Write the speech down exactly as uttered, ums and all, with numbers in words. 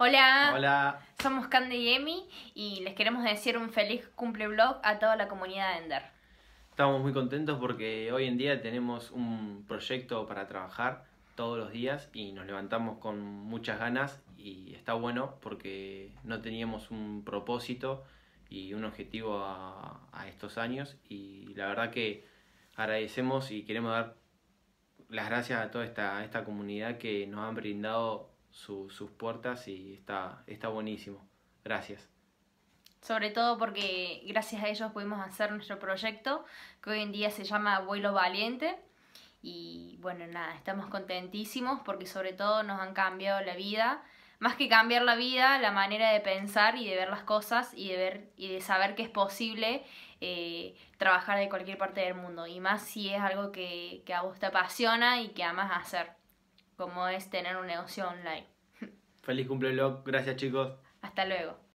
Hola, Hola, somos Candy y Emi y les queremos decir un feliz cumple vlog a toda la comunidad de Ender. estamos muy contentos porque hoy en día tenemos un proyecto para trabajar todos los días y nos levantamos con muchas ganas y está bueno porque no teníamos un propósito y un objetivo a, a estos años y la verdad que agradecemos y queremos dar las gracias a toda esta, a esta comunidad que nos han brindado su- sus puertas y está, está buenísimo. Gracias. Sobre todo porque gracias a ellos pudimos hacer nuestro proyecto que hoy en día se llama Vuelo Valiente. Y bueno, nada, estamos contentísimos porque sobre todo nos han cambiado la vida. Más que cambiar la vida, la manera de pensar y de ver las cosas y de ver y de saber que es posible eh, trabajar de cualquier parte del mundo. Y más si es algo que, que a vos te apasiona y que amas hacer, como es tener un negocio online. Feliz cumple, vlog. Gracias, chicos. Hasta luego.